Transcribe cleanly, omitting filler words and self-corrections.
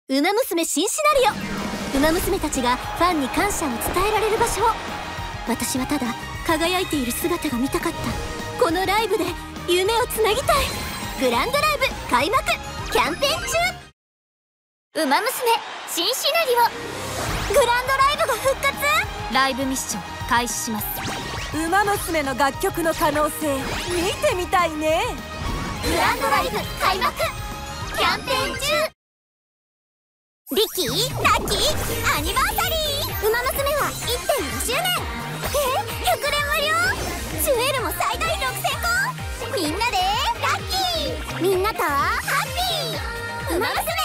ウマ娘新シナリオ。ウマ娘たちがファンに感謝を伝えられる場所を。私はただ輝いている姿が見たかった。このライブで夢をつなぎたい。グランドライブ開幕キャンペーン中。ウマ娘新シナリオ。グランドライブが復活。ライブミッション開始します。 ウマ娘の楽曲の可能性見てみたいね。 グランドライブ開幕キャンペーン中。リキラッキーアニバーサリー。ウマ娘は 1.5 周年。100連無料。ジュエルも最大6000個。みんなでラッキー。みんなとハッピー。ウマ娘